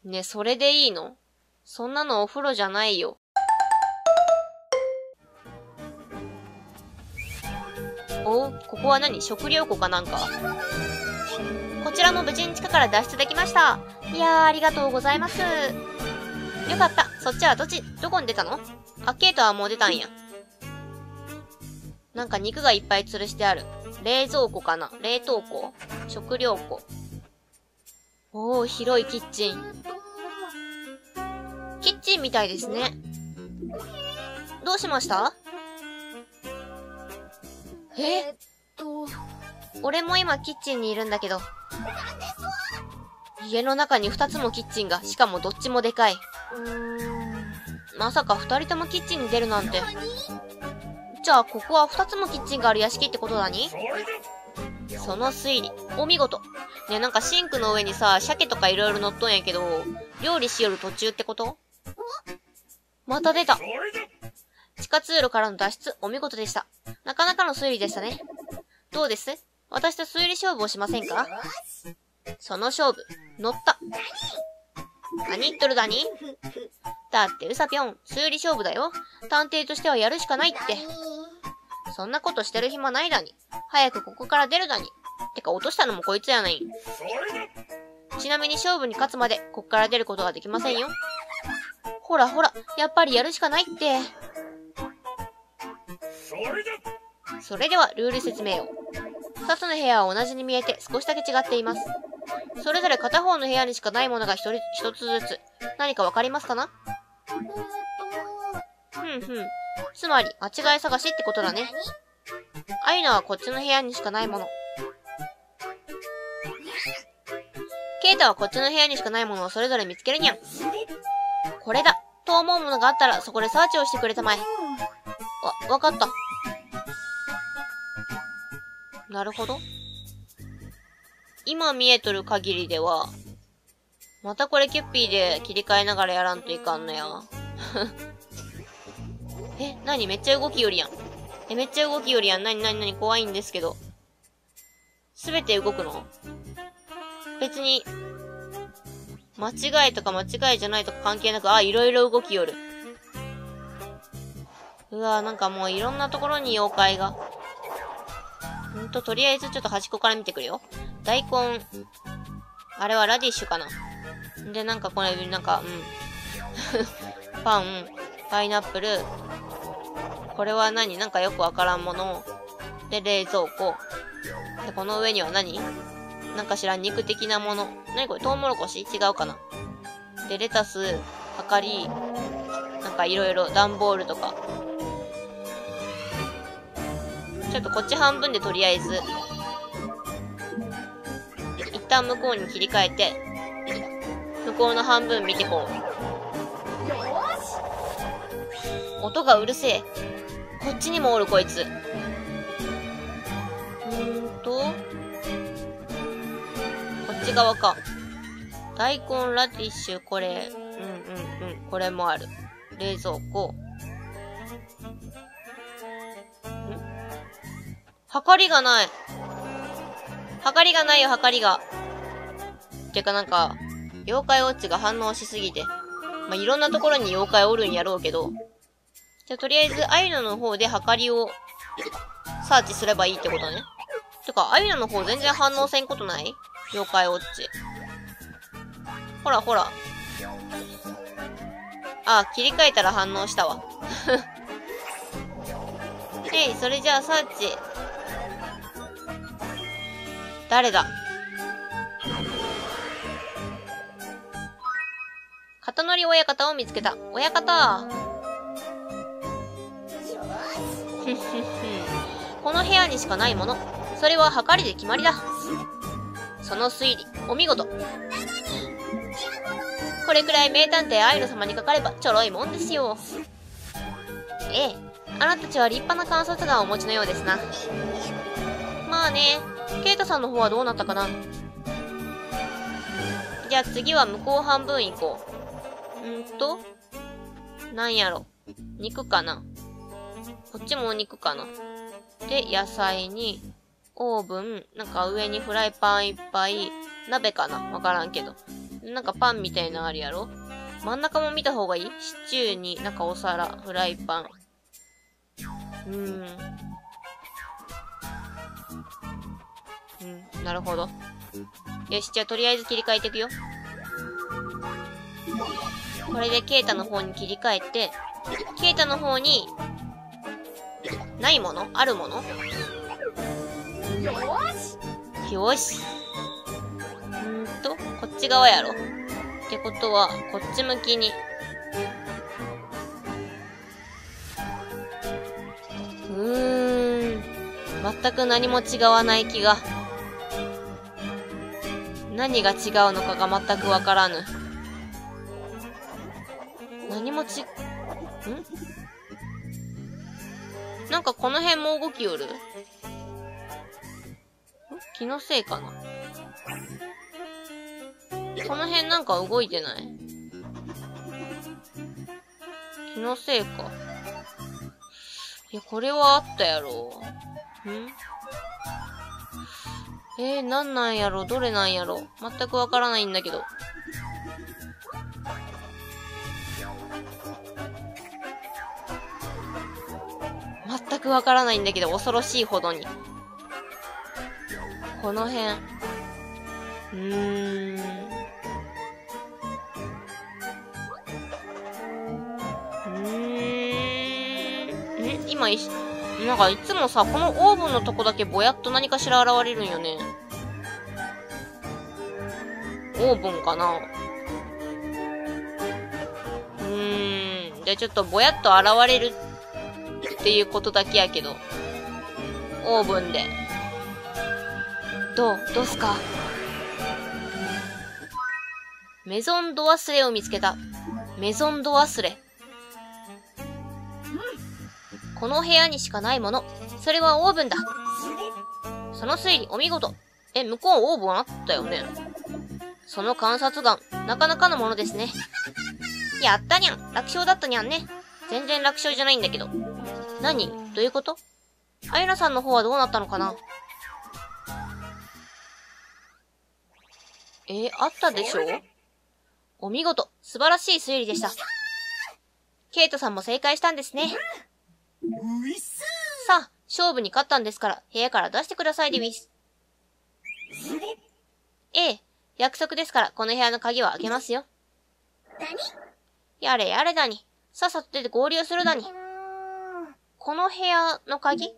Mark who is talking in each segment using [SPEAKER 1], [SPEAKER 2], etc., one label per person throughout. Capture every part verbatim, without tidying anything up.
[SPEAKER 1] ね、それでいいの？そんなのお風呂じゃないよ。おう、ここは何？食料庫かなんか？こちらも無事に地下から脱出できました。いやー、ありがとうございます。よかった。そっちはどっち、どこに出たの？あ、ケイトはもう出たんや。なんか肉がいっぱい吊るしてある。冷蔵庫かな？冷凍庫？食料庫。おー、広いキッチン。キッチンみたいですね。どうしました？え？俺も今キッチンにいるんだけど。家の中に二つもキッチンが、しかもどっちもでかい。まさか二人ともキッチンに出るなんて。じゃあここは二つもキッチンがある屋敷ってことだに？その推理、お見事。ね、なんかシンクの上にさ、鮭とかいろいろ乗っとんやけど、料理しよる途中ってこと？また出た。地下通路からの脱出、お見事でした。なかなかの推理でしたね。どうです？私と推理勝負をしませんか？その勝負、乗った。何言っとるだに？だってうさぴょん、推理勝負だよ。探偵としてはやるしかないって。そんなことしてる暇ないだに。早くここから出るだに。てか落としたのもこいつやない。ちなみに勝負に勝つまで、こっから出ることはできませんよ。ほらほら、やっぱりやるしかないって。それではルール説明を。二つの部屋は同じに見えて少しだけ違っています。それぞれ片方の部屋にしかないものが一人、一つずつ。何かわかりますかな？ふんふん。つまり、間違い探しってことだね。あゆのはこっちの部屋にしかないもの。ケイタはこっちの部屋にしかないものをそれぞれ見つけるにゃん。これだと思うものがあったらそこでサーチをしてくれたまえ。わ、わかった。なるほど。今見えとる限りでは、またこれキュッピーで切り替えながらやらんといかんのや。え、なにめっちゃ動きよりやん。え、めっちゃ動きよりやん。なになになに怖いんですけど。すべて動くの？別に、間違いとか間違いじゃないとか関係なく、あ、いろいろ動きよる。うわぁ、なんかもういろんなところに妖怪が。ほんと、とりあえずちょっと端っこから見てくるよ。大根。あれはラディッシュかな。で、なんかこれ、なんか、うん。パン、パイナップル。これは何？なんかよくわからんもの。で、冷蔵庫。で、この上には何？なんかしらん肉的なもの。なにこれ？トウモロコシ？違うかな。で、レタス、はかり、なんかいろいろ、段ボールとか。ちょっとこっち半分でとりあえず、一旦向こうに切り替えて、向こうの半分見てこう。音がうるせえ。こっちにもおるこいつ。うーんと、こっち側か。大根、ラディッシュ、これ、うんうんうん、これもある。冷蔵庫。ん？はかりがない。はかりがないよ、はかりが。てかなんか、妖怪ウォッチが反応しすぎて。まあ、いろんなところに妖怪おるんやろうけど。じゃあ、とりあえず、アイナの方ではかりをサーチすればいいってことね。てか、アイナの方全然反応せんことない？妖怪ウォッチ。ほらほら。あ、切り替えたら反応したわ。へい、それじゃあサーチ。誰だ？肩乗り親方を見つけた。親方。ふんふんふん。この部屋にしかないもの。それははかりで決まりだ。その推理、お見事。これくらい名探偵アイヌ様にかかればちょろいもんですよ。ええ、あなたたちは立派な観察眼をお持ちのようですな。まあね、ケイタさんの方はどうなったかな。じゃあ次は向こう半分行こう。んーと、なんやろ。肉かな。こっちもお肉かな。で、野菜に、オーブン、なんか上にフライパンいっぱい、鍋かなわからんけど。 なんかパンみたいなのあるやろ。真ん中も見た方がいい？シチューに、なんかお皿、フライパン。うーん。うん、なるほど。よし、じゃあとりあえず切り替えていくよ。これでケイタの方に切り替えて、ケイタの方に、ないもの？あるもの？よしよし。うーんと、こっち側やろ。ってことは、こっち向きに。うーん。全く何も違わない気が。何が違うのかが全くわからぬ。何もち、ん？なんかこの辺も動きよる？ん？気のせいかな？この辺なんか動いてない？気のせいか。いや、これはあったやろ。ん？えー、なんなんやろ？どれなんやろ？全くわからないんだけど。全くわからないんだけど、恐ろしいほどに。この辺。うーん。うーん。ん？今いし、なんかいつもさ、このオーブンのとこだけぼやっと何かしら現れるんよね。オーブンかな？うーん。じゃあちょっとぼやっと現れるっていうことだけやけど。オーブンで。どう？どうすか？メゾンド忘れを見つけた。メゾンド忘れ。この部屋にしかないもの。それはオーブンだ。その推理お見事。え、向こうオーブンあったよね。その観察眼、なかなかのものですね。やったにゃん。楽勝だったにゃんね。全然楽勝じゃないんだけど。何？どういうこと？あゆなさんの方はどうなったのかな？えー、あったでしょ？お見事。素晴らしい推理でした。ケイトさんも正解したんですね。さあ、勝負に勝ったんですから、部屋から出してくださいでウィス。ええ、約束ですから、この部屋の鍵は開けますよ。やれやれだに。さっさと出て合流するだに。この部屋の鍵？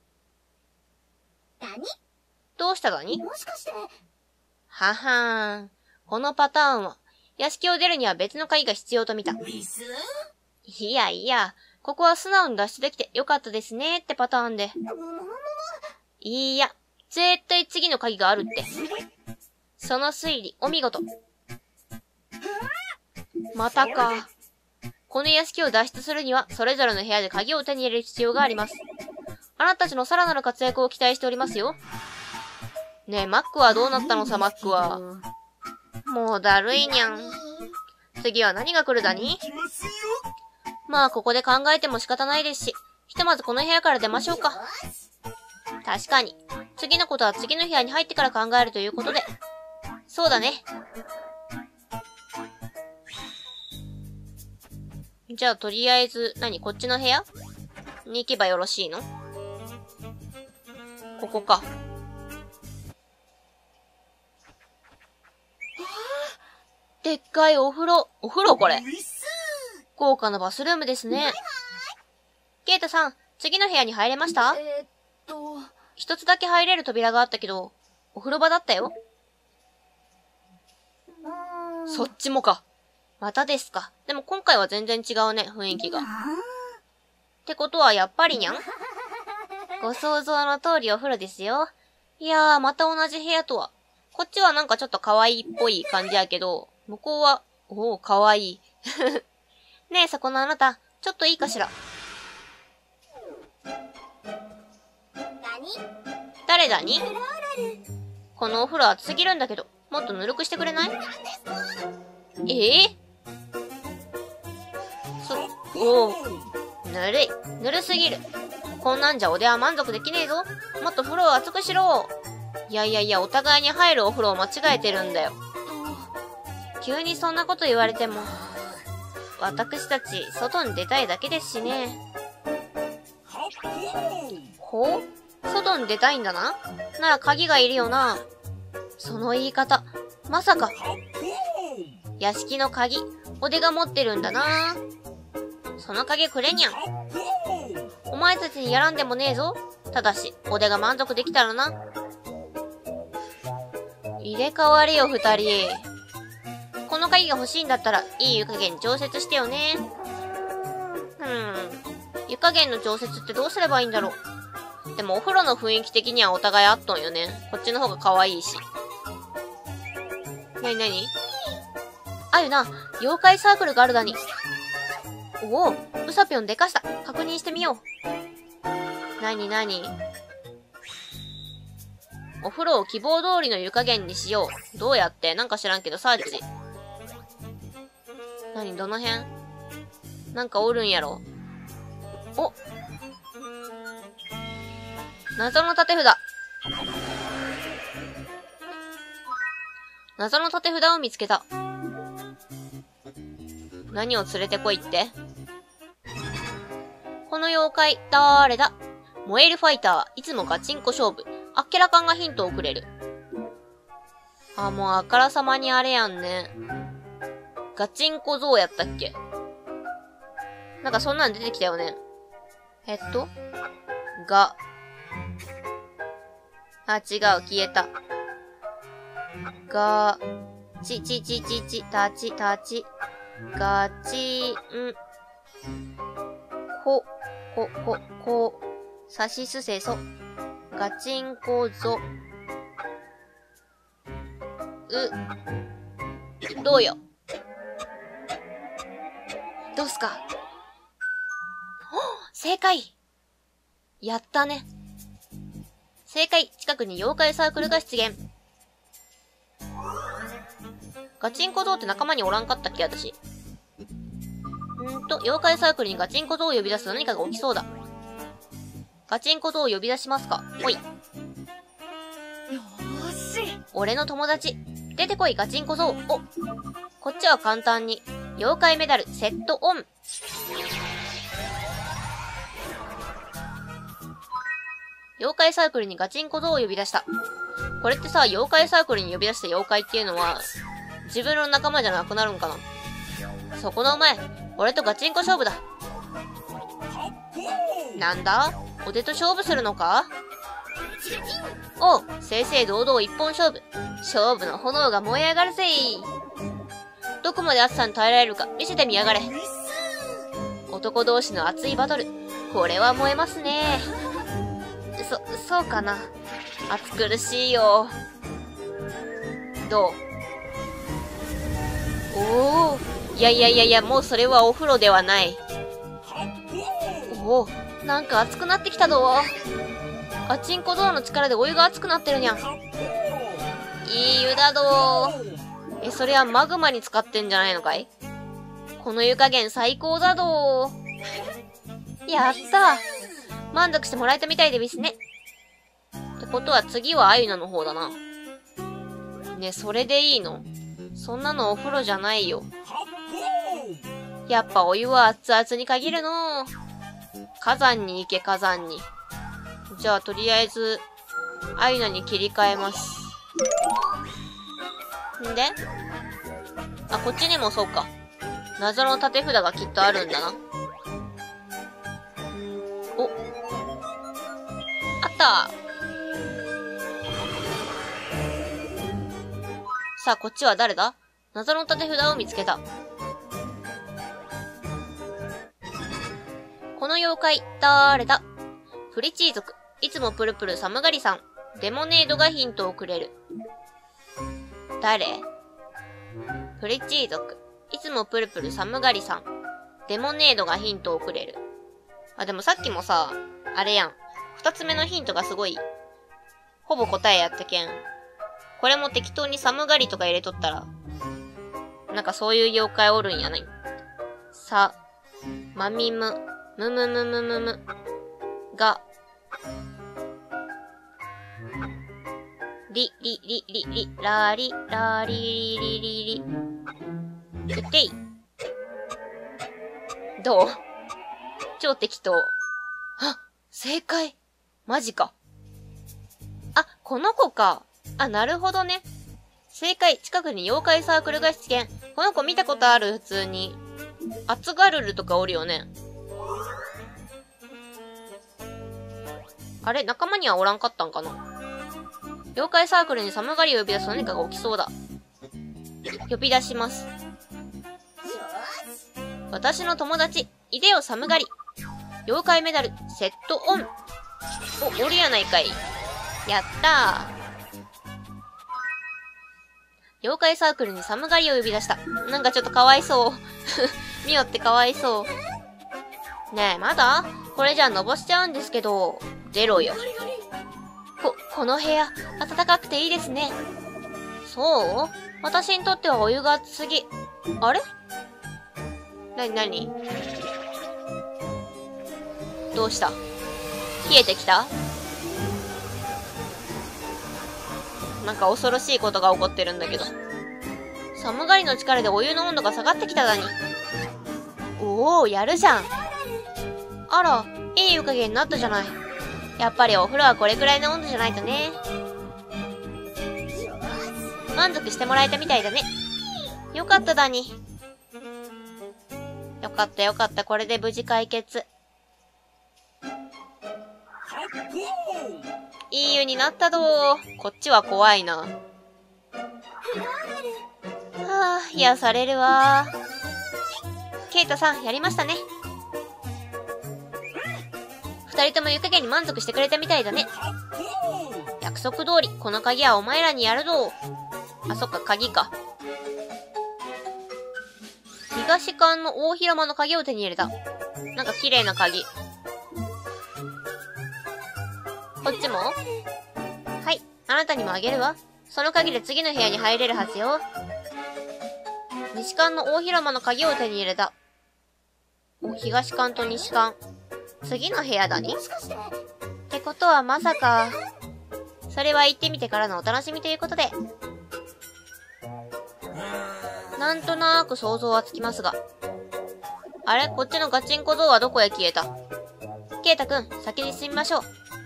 [SPEAKER 1] どうしただに？もしかして。ははーん。このパターンは、屋敷を出るには別の鍵が必要と見た。いやいや、ここは素直に脱出できてよかったですねってパターンで。いいや、絶対次の鍵があるって。その推理、お見事。またか。この屋敷を脱出するには、それぞれの部屋で鍵を手に入れる必要があります。あなたたちのさらなる活躍を期待しておりますよ。ねえ、マックはどうなったのさ、マックは。もうだるいにゃん。次は何が来るだに？まあ、ここで考えても仕方ないですし、ひとまずこの部屋から出ましょうか。確かに。次のことは次の部屋に入ってから考えるということで。そうだね。じゃあ、とりあえず、何？こっちの部屋に行けばよろしいの？ここか。でっかいお風呂。お風呂これ。豪華なバスルームですね。ケイタさん、次の部屋に入れました？えー、っと。一つだけ入れる扉があったけど、お風呂場だったよ。そっちもか。またですか。でも今回は全然違うね、雰囲気が。ってことはやっぱりにゃん？ご想像の通りお風呂ですよ。いやー、また同じ部屋とは。こっちはなんかちょっと可愛いっぽい感じやけど、向こうは、おー、可愛い。ねえ、そこのあなた、ちょっといいかしら。誰だに？このお風呂熱すぎるんだけど、もっとぬるくしてくれない？ええー、そ、おー、ぬるい。ぬるすぎる。こんなんじゃおでは満足できねえぞ。もっと風呂を熱くしろ。いやいやいや、お互いに入るお風呂を間違えてるんだよ。 急にそんなこと言われても。私たち、外に出たいだけですしね。ほう？外に出たいんだな？なら鍵がいるよな。その言い方、まさか。屋敷の鍵、おでが持ってるんだな。その鍵くれにゃん。お前たちにやらんでもねえぞ。ただし、おでが満足できたらな。入れ替わりよ、二人。この鍵が欲しいんだったら、いい湯加減調節してよね。うん。湯加減の調節ってどうすればいいんだろう。でもお風呂の雰囲気的にはお互いあっとんよね。こっちの方が可愛いし。なになに？あゆな、妖怪サークルがあるだに。おお、うさぴょんでかした。確認してみよう。なになに？お風呂を希望通りの湯加減にしよう。どうやって？なんか知らんけど、サーチ。なに、どの辺？なんかおるんやろ。お！謎の縦札。謎の縦札を見つけた。何を連れてこいって？この妖怪、だーれだ？燃えるファイター、いつもガチンコ勝負。あっけらかんがヒントをくれる。あ、もうあからさまにあれやんね。ガチンコ像やったっけ？なんかそんなん出てきたよね。えっと、が。あ、違う、消えた。が、ち、ち、ち、ち、ち、たち、たち、がち、ん、こ、こ、こ、こ、さしすせそ、ガチンコぞ、う、どうよ。どうすか？正解！やったね。正解！近くに妖怪サークルが出現。ガチンコゾウって仲間におらんかったっけ、私。んーと、妖怪サークルにガチンコゾウを呼び出すと何かが起きそうだ。ガチンコゾウを呼び出しますか？ほい。よーし。俺の友達。出てこい、ガチンコゾウ。お。こっちは簡単に。妖怪メダル、セットオン。妖怪サークルにガチンコゾウを呼び出した。これってさ、妖怪サークルに呼び出した妖怪っていうのは、自分の仲間じゃなくなるんかな？そこのお前、俺とガチンコ勝負だ。なんだ？お手と勝負するのか？おう、正々堂々一本勝負。勝負の炎が燃え上がるぜ。どこまで暑さに耐えられるか見せてみやがれ。男同士の熱いバトル。これは燃えますね。そ、そうかな。暑苦しいよ。どう？おお、いやいやいやいや、もうそれはお風呂ではない。おお、なんか熱くなってきたぞ。ガチンコゾウの力でお湯が熱くなってるにゃん。いい湯だどー。え、それはマグマに使ってんじゃないのかい？この湯加減最高だどー。やったー。満足してもらえたみたいでですね。ってことは次はアユナの方だな。ね、それでいいの？そんなのお風呂じゃないよ。やっぱお湯は熱々に限るの。火山に行け、火山に。じゃあ、とりあえず、アユナに切り替えます。んで？あ、こっちにもそうか。謎の縦札がきっとあるんだな。お。あった。さあ、こっちは誰だ？謎の縦札を見つけた。この妖怪、だーれだ？フリチー族、いつもプルプル寒がりさん。レモネードがヒントをくれる。誰？フリチー族、いつもプルプル寒がりさん。レモネードがヒントをくれる。あ、でもさっきもさ、あれやん。二つ目のヒントがすごい、ほぼ答えやったけん。これも適当に寒がりとか入れとったら、なんかそういう妖怪おるんやない。さ、まみむ、むむむむむむ、が、り、り、り、り、り、らり、らり、り、り、り、り。 決定。どう？超適当。あ、正解。マジか。あ、この子か。あ、なるほどね。正解。近くに妖怪サークルが出現。この子見たことある、普通に。アツガルルとかおるよね。あれ、仲間にはおらんかったんかな。妖怪サークルに寒がりを呼び出す何かが起きそうだ。呼び出します。私の友達、いでよ寒がり。妖怪メダル、セットオン。お、おるやないかい。やったー。妖怪サークルに寒がりを呼び出した。なんかちょっとかわいそう。ミオってかわいそう。ねえ、まだ？これじゃあのぼしちゃうんですけど、ゼロよ。こ、この部屋、暖かくていいですね。そう？私にとってはお湯が熱すぎ。あれ？なになに？どうした？冷えてきた？なんか恐ろしいことが起こってるんだけど。寒がりの力でお湯の温度が下がってきただに。おお、やるじゃん。あら、いい湯加減になったじゃない。やっぱりお風呂はこれくらいの温度じゃないとね。満足してもらえたみたいだね。よかっただに。よかったよかった、これで無事解決。いい湯になったどー。こっちは怖いな。はあ、癒されるわー。ケイタさん、やりましたね。二人とも湯加減に満足してくれたみたいだね。約束通り、この鍵はお前らにやるぞ。あ、そっか、鍵か。東館の大広間の鍵を手に入れた。なんか綺麗な鍵。こっちも？はい、あなたにもあげるわ。その鍵で次の部屋に入れるはずよ。西館の大広間の鍵を手に入れた。お、東館と西館。次の部屋だに？ってことはまさか。それは行ってみてからのお楽しみということで。なんとなーく想像はつきますが。あれ？こっちのガチンコ像はどこへ消えた？ケイタくん、先に進みましょう。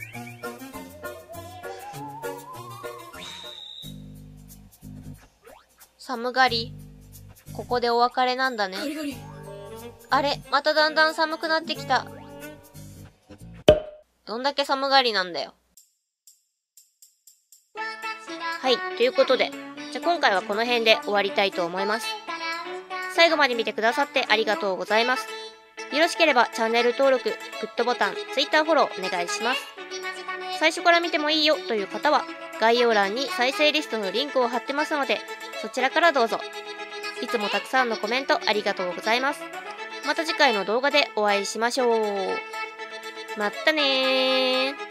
[SPEAKER 1] 寒がり。ここでお別れなんだね。あれ、まただんだん寒くなってきた。どんだけ寒がりなんだよ。はい、ということで、じゃあ今回はこの辺で終わりたいと思います。最後まで見てくださってありがとうございます。よろしければチャンネル登録、グッドボタン、Twitter フォローお願いします。最初から見てもいいよという方は、概要欄に再生リストのリンクを貼ってますので、そちらからどうぞ。いつもたくさんのコメントありがとうございます。また次回の動画でお会いしましょう。まったねー。